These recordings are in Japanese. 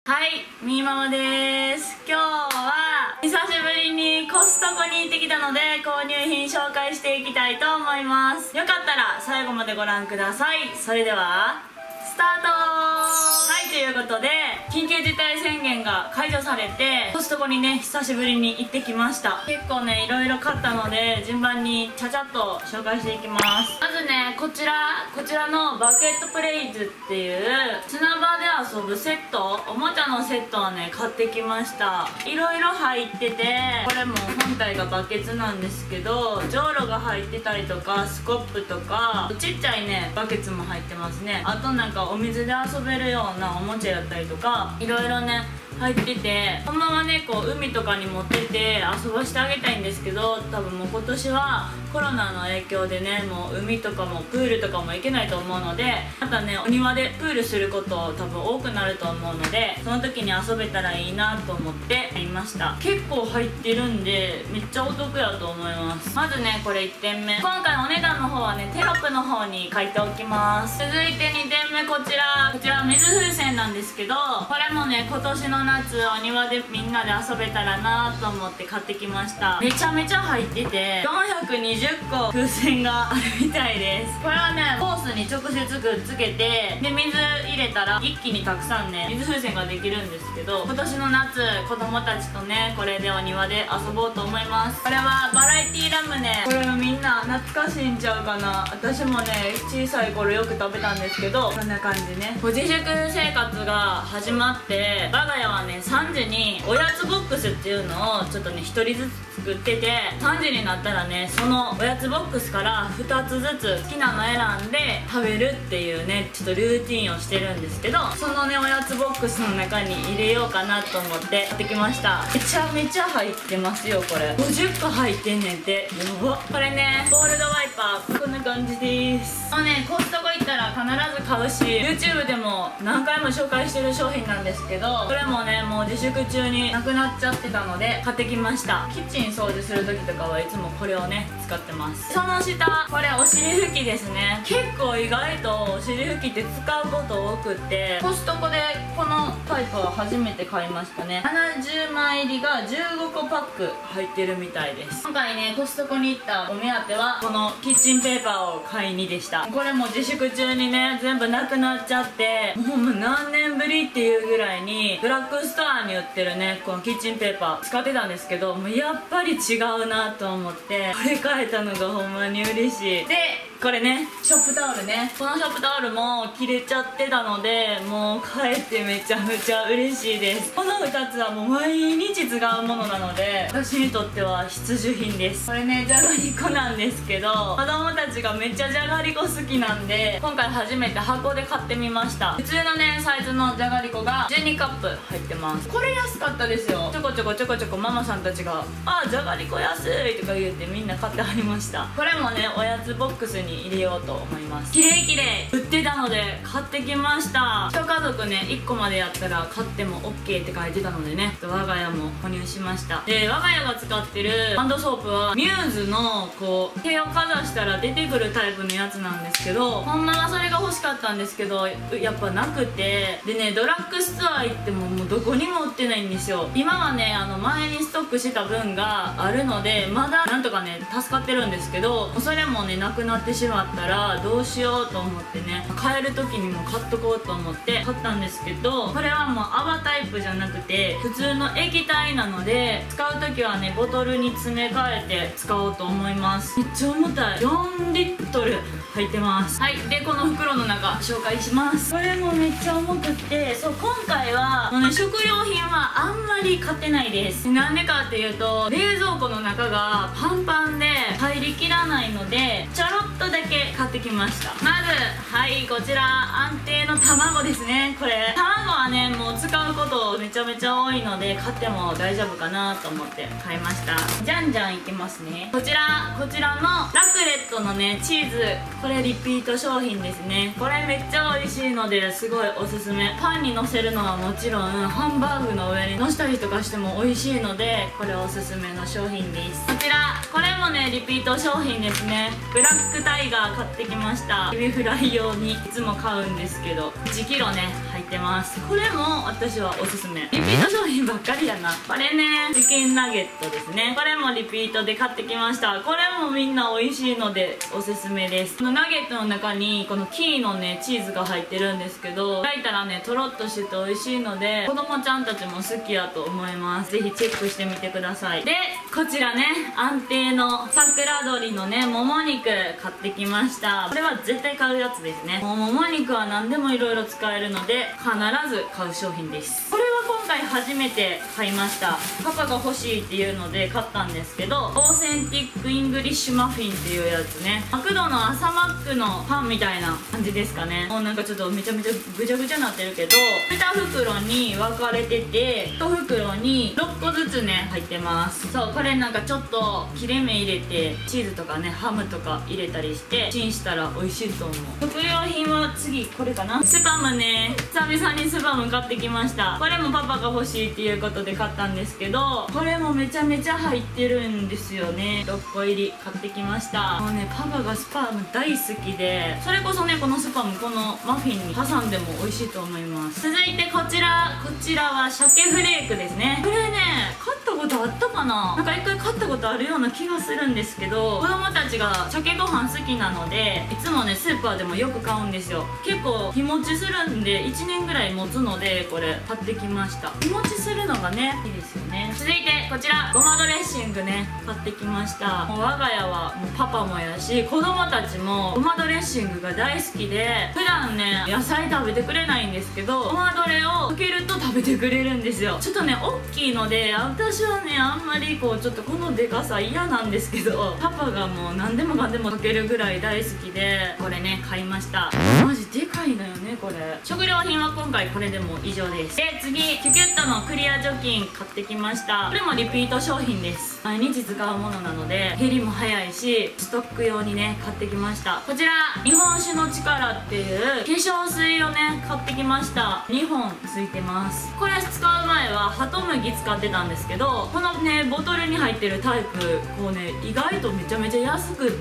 はい、みーママです。今日は久しぶりにコストコに行ってきたので購入品紹介していきたいと思います。よかったら最後までご覧ください。それではスタート。はい、ということで緊急事態宣言が解除されてコストコにね久しぶりに行ってきました。結構ねいろいろ買ったので順番にちゃちゃっと紹介していきます。まずねこちらのバケットプレイズっていう砂場で遊ぶセット、おもちゃのセットをね買ってきました。いろいろ入ってて、これも本体がバケツなんですけどじょうろが入ってたりとかスコップとかちっちゃいねバケツも入ってますね。あとなんかお水で遊べるようなおもちゃやったりとかいろいろね入ってて、このままねこう海とかに持ってって遊ばしてあげたいんですけど、多分もう今年はコロナの影響でねもう海とかもプールとかも行けないと思うので、またねお庭でプールすること多分多くなると思うので、その時に遊べたらいいなと思って買いました。結構入ってるんでめっちゃお得やと思います。まずねこれ1点目、今回お値段の方はねテロップの方に書いておきます。続いて2点目、こちら水風船なんですけど、これもね今年の夏お庭でみんなで遊べたらなと思って買ってきました。めちゃめちゃ入ってて420個風船があるみたいです。これはねホースに直接くっつけてで水入れたら一気にたくさんね水風船ができるんですけど、今年の夏子供たちとねこれでお庭で遊ぼうと思います。これはバラエティラムネ、これみんな懐かしいんちゃうかな。私もね小さい頃よく食べたんですけど、こんな感じね。自粛生活が始まって我が家はね3時におやつボックスっていうのをちょっとね1人ずつ作ってて、3時になったらねそのおやつボックスから2つずつ好きなの選んで食べるっていうねちょっとルーティンをしてるんですけど、そのねおやつボックスの中に入れようかなと思って買ってきました。めちゃめちゃ入ってますよ。これ50個入ってんねんて、やば。これねゴールドワイパーこんな感じです。もうねコストコ行ったら必ず買うし YouTube でも何回も紹介してる商品なんですけど、これもねもう自粛中になくなっちゃってたので買ってきました。キッチン掃除する時とかはいつもこれをね使ってます。その下これお尻拭きですね。結構意外とお尻拭きって使うこと多くって、コストコでこのタイプは初めて買いましたね。70枚入りが15個パック入ってるみたいです。今回ねコストコに行ったお目当てはこのキッチンペーパーを買いにでした。これも自粛中にね全部なくなっちゃって、もう何年ぶりっていうぐらいにドラッグストアに売ってるねこのキッチンペーパー使ってたんですけど、もうやっぱり違うなと思ってこれ買えたのがほんまに嬉しい。でこれねショップタオルね、このショップタオルも切れちゃってたのでもう買えてめちゃめちゃ嬉しいです。この2つはもう毎日使うものなので私にとっては必需品です。これねじゃがりこなんですけど、子供たちがめっちゃじゃがりこ好きなんで今回初めて箱で買ってみました。普通のねサイズのじゃがりこが12カップ入ってます。これ安かったですよ。ちょこちょこママさんたちが「あじゃがりこ安い」とか言ってみんな買ってはりました。これもねおやつボックスに入れようと思います。きれい売ってたので買ってきました。1家族ね1個までやったら買っても OK って書いてたのでね我が家も購入しました。で我が家が使ってるハンドソープはミューズのこう手をかざしたら出てくるタイプのやつなんですけど、ほんまはそれが欲しかったんですけどやっぱなくて、でねドラッグストア行ってももうどこにも売ってないんですよ。今はね前にストックした分があるのでまだなんとかね助かってるんですけど、それもねなくなってしまったらどうしようと思ってね買える時にも買っとこうと思って買ったんですけど、これはもう泡タイプじゃなくて普通の液体なので使う時はねボトルに詰め替えて使おうと思います。めっちゃ重たい、4リットル入ってます。はい、でこの袋の中紹介します。これもめっちゃ重くって、そう今回はもうね食料品はあんまり買ってないです。なんでかっていうと冷蔵庫の中がパンパンで入りきらないのでちょろっとだけ買ってきました。まずはいこちら安定の卵ですね。これ卵はねもう使うことめちゃめちゃ多いので買っても大丈夫かなと思って買いました。じゃんじゃんいきますね。こちらのラクレットのねチーズ、これリピート商品ですね。これめっちゃ美味しいのですごいおすすめ。パンにのせるのはもちろんハンバーグの上にのしたりとかしても美味しいのでこれおすすめの商品です。こちらこれもねリピート商品ですね。ブラックタイガー買ってきました。エビフライ用にいつも買うんですけど1キロね入っってます。これも私はおすすめ。リピート商品ばっかりだな。これね、チキンナゲットですね。これもリピートで買ってきました。これもみんな美味しいのでおすすめです。このナゲットの中にこのキーのねチーズが入ってるんですけど、焼いたらねとろっとしてて美味しいので子供ちゃんたちも好きやと思います。ぜひチェックしてみてください。でこちらね、安定の桜鶏のねもも肉買ってきました。これは絶対買うやつですね。もも肉は何でもいろいろ使えるので必ず買う商品です。これは今回初めて買いました。パパが欲しいっていうので買ったんですけど、オーセンティックイングリッシュマフィンっていうやつね。マクドの朝マックのパンみたいな感じですかね。もうなんかちょっとめちゃめちゃぐちゃぐちゃになってるけど、2袋に分かれてて1袋に6個ずつね入ってます。そう、これなんかちょっと切れ目入れてチーズとかねハムとか入れたりしてチンしたら美味しいと思う。食料品は次これかな。スパムね、久々にスパム買ってきました。これもパパが欲しいっていうことで買ったんですけど、これもめちゃめちゃ入ってるんですよね。6個入り買ってきました。もうねパパがスパム大好きで、それこそねこのスパムこのマフィンに挟んでも美味しいと思います。続いてこちらは鮭フレークですね。これね買ったことあったかな。なんか一回買ったことあるような気がするんですけど、子供たちが鮭ご飯好きなのでいつもねスーパーでもよく買うんですよ。結構日持ちするんで1年ぐらい持つので、これ買ってきました。日持ちするのがねいいですよね。続いてこちらごまドレッシングね買ってきました。もう我が家はもうパパもやし子供たちもごまドレッシングが大好きで、普段ね野菜食べてくれないんですけどごまドレをかけると食べてくれるんですよ。ちょっとね大きいので私はねあんまりこうちょっとこのでかさ嫌なんですけど、パパがもう何でもかんでもかけるぐらい大好きでこれね買いました。マジでかいのよねこれ。食料品は今回これでも以上です。で次キュキュットのクリア除菌買ってきました。これもリピート商品です。毎日使うものなので減りも早いしストック用にね買ってきました。こちら日本酒の力っていう化粧水をね買ってきました。2本ついてます。これ使う前はハトムギ使ってたんですけど、このねボトルに入ってるタイプこうね意外とめちゃめちゃ安くって、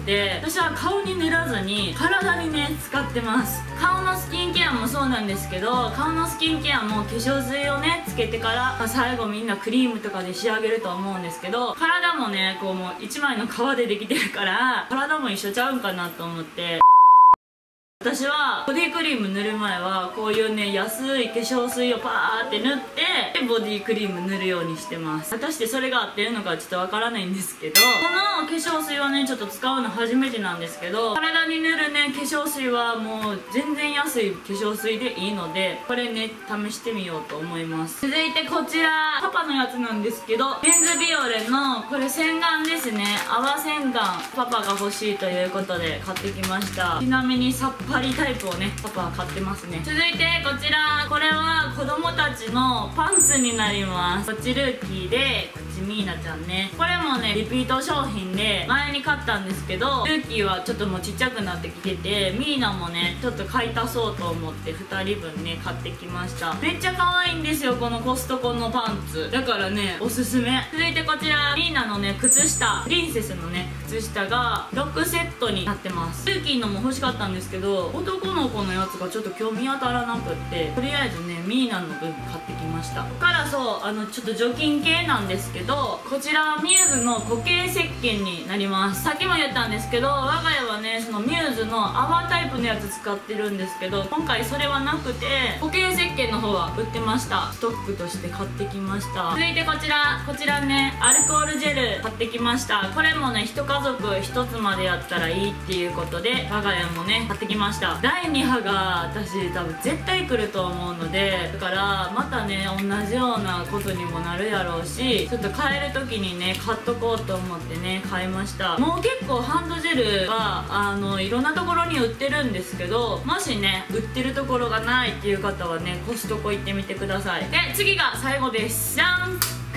私は顔に塗らずに体にね使ってます。顔のスキンケアもそうなんですけど、顔のスキンケアも化粧水をねつけてから、最後みんなクリームとかで仕上げると思うんですけど、体もねこうもう1枚の皮でできてるから体も一緒ちゃうんかなと思って、私はボディクリーム塗る前はこういうね安い化粧水をパーって塗ってボディクリーム塗るようにしてます。果たしてそれが合ってるのかちょっとわからないんですけど、この化粧水はねちょっと使うの初めてなんですけど、体に塗るね化粧水はもう全然安い化粧水でいいのでこれね試してみようと思います。続いてこちらパパのやつなんですけど、メンズビオレのこれ洗顔ですね。泡洗顔パパが欲しいということで買ってきました。ちなみにさっぱりタイプをねパパは買ってますね。続いてこちら、これは子供たちのパンツになります。こっちルーキーでこっちミーナちゃんね。これもねリピート商品で前に買ったんですけど、ルーキーはちょっともうちっちゃくなってきてて、ミーナもねちょっと買い足そうと思って2人分ね買ってきました。めっちゃ可愛いんですよこのコストコのパンツだからねおすすめ。続いてこちらミーナのね靴下、プリンセスのね靴下が6セットになってます。ルーキーのも欲しかったんですけど男の子のやつがちょっと今日見当たらなくって、とりあえずねミーナの分買ってきました。ここからそうちょっと除菌系なんですけど、こちらミューズの固形石鹸になります。さっきも言ったんですけど我が家はねそのミューズの泡タイプのやつ使ってるんですけど、今回それはなくて固形石鹸の方は売ってました。ストックとして買ってきました。続いてこちらねアルコールジェル買ってきました。これもね一家族1つまでやったらいいっていうことで我が家もね買ってきました。第2波が私多分絶対来ると思うので、だからまたね同じようなことにもなるやろうし、ちょっと買える時にね買っとこうと思ってね買いました。もう結構ハンドジェルはいろんなところに売ってるんですけど、もしね売ってるところがないっていう方はねコストコ行ってみてください。で次が最後です。じゃん、ク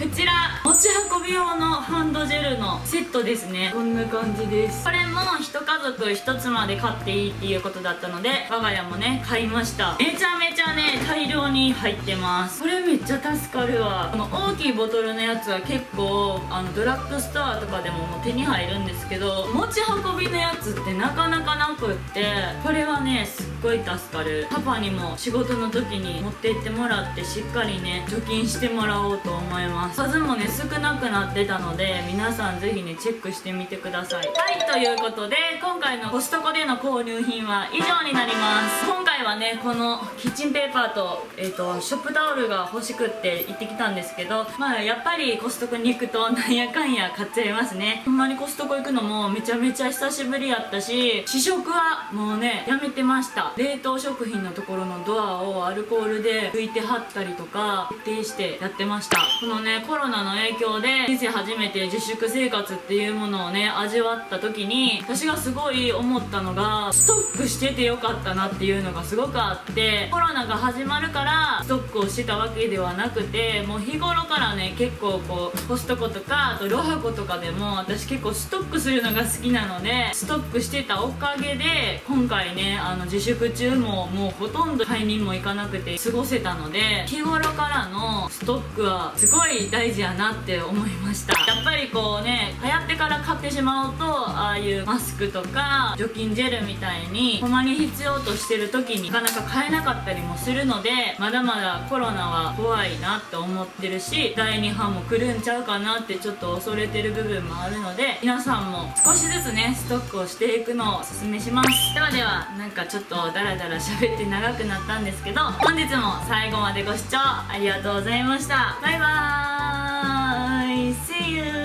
こちら持ち運び用のハンドジェルのセットですね。こんな感じです。これも一家族一つまで買っていいっていうことだったので、我が家もね買いました。めちゃめちゃね大量に入ってます。これめっちゃ助かるわ。この大きいボトルのやつは結構ドラッグストアとかでももう手に入るんですけど、持ち運びのやつってなかなかなくって、これはねすっごい助かる。パパにも仕事の時に持って行ってもらってしっかりね除菌してもらおうと思います。数もね少なくなってたので、皆さんぜひねチェックしてみてください。はい、ということで今回のコストコでの購入品は以上になります。今回はねこのキッチンペーパーと、ショップタオルが欲しくって行ってきたんですけど、まあやっぱりコストコに行くとなんやかんや買っちゃいますね。ほんまにコストコ行くのもめちゃめちゃ久しぶりやったし、試食はもうねやめてました。冷凍食品のところのドアをアルコールで拭いて貼ったりとか徹底してやってました。このねコロナの影響で人生初めて自粛生活っていうものをね味わった時に、私がすごい思ったのがストックしててよかったなっていうのがすごくあって、コロナが始まるからストックをしてたわけではなくて、もう日頃からね結構こうコストコとかあとロハコとかでも私結構ストックするのが好きなので、ストックしてたおかげで今回ね自粛中ももうほとんど買いにも行かなくて過ごせたので、日頃からのストックはすごい大事やなって思いました。やっぱりこうね流行ってから買ってしまうと、ああいうマスクとか除菌ジェルみたいにほんまに必要としてる時になかなか買えなかったりもするので、まだまだコロナは怖いなって思ってるし、第2波も来るんちゃうかなってちょっと恐れてる部分もあるので、皆さんも少しずつねストックをしていくのをおすすめします。ではでは、なんかちょっとダラダラ喋って長くなったんですけど、本日も最後までご視聴ありがとうございました。バイバーイ See you